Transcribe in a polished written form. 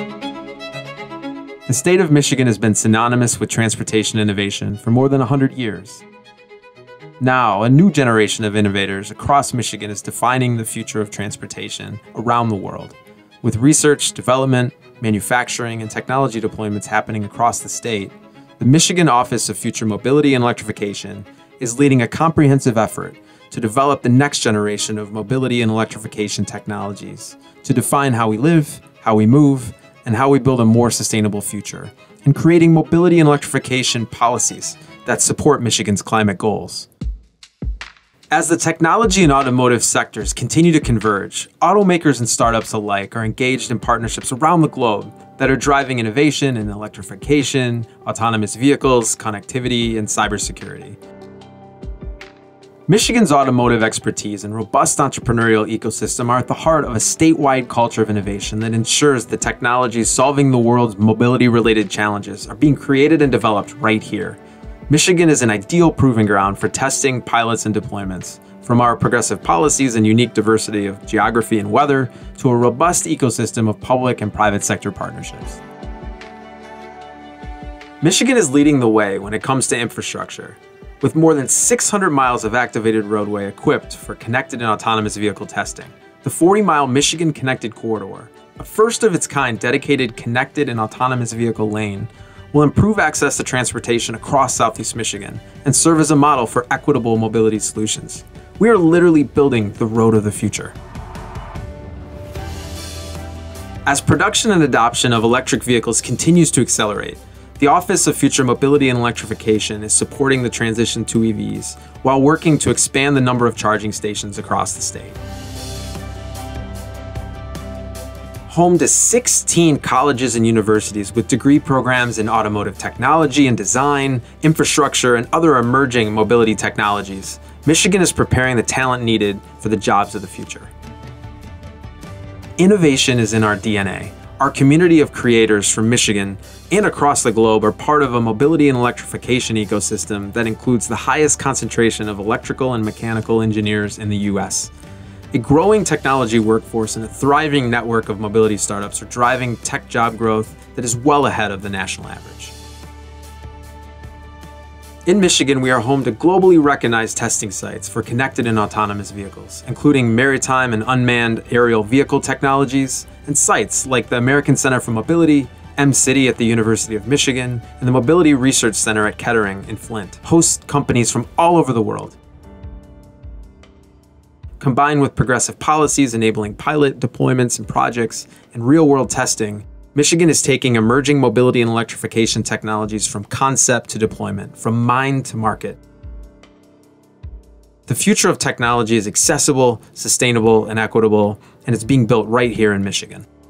The state of Michigan has been synonymous with transportation innovation for more than 100 years. Now, a new generation of innovators across Michigan is defining the future of transportation around the world, with research, development, manufacturing, and technology deployments happening across the state. The Michigan Office of Future Mobility and Electrification is leading a comprehensive effort to develop the next generation of mobility and electrification technologies to define how we live, how we move, and how we build a more sustainable future, and creating mobility and electrification policies that support Michigan's climate goals. As the technology and automotive sectors continue to converge, automakers and startups alike are engaged in partnerships around the globe that are driving innovation in electrification, autonomous vehicles, connectivity, and cybersecurity. Michigan's automotive expertise and robust entrepreneurial ecosystem are at the heart of a statewide culture of innovation that ensures the technologies solving the world's mobility-related challenges are being created and developed right here. Michigan is an ideal proving ground for testing, pilots, and deployments, from our progressive policies and unique diversity of geography and weather to a robust ecosystem of public and private sector partnerships. Michigan is leading the way when it comes to infrastructure, with more than 600 miles of activated roadway equipped for connected and autonomous vehicle testing. The 40-mile Michigan Connected Corridor, a first-of-its-kind dedicated connected and autonomous vehicle lane, will improve access to transportation across Southeast Michigan and serve as a model for equitable mobility solutions. We are literally building the road of the future. As production and adoption of electric vehicles continues to accelerate, the Office of Future Mobility and Electrification is supporting the transition to EVs while working to expand the number of charging stations across the state. Home to 16 colleges and universities with degree programs in automotive technology and design, infrastructure, and other emerging mobility technologies, Michigan is preparing the talent needed for the jobs of the future. Innovation is in our DNA. Our community of creators from Michigan and across the globe are part of a mobility and electrification ecosystem that includes the highest concentration of electrical and mechanical engineers in the U.S. A growing technology workforce and a thriving network of mobility startups are driving tech job growth that is well ahead of the national average. In Michigan, we are home to globally recognized testing sites for connected and autonomous vehicles, including maritime and unmanned aerial vehicle technologies, and sites like the American Center for Mobility, M-City at the University of Michigan, and the Mobility Research Center at Kettering in Flint host companies from all over the world. Combined with progressive policies enabling pilot deployments and projects and real-world testing, Michigan is taking emerging mobility and electrification technologies from concept to deployment, from mind to market. The future of technology is accessible, sustainable, and equitable, and it's being built right here in Michigan.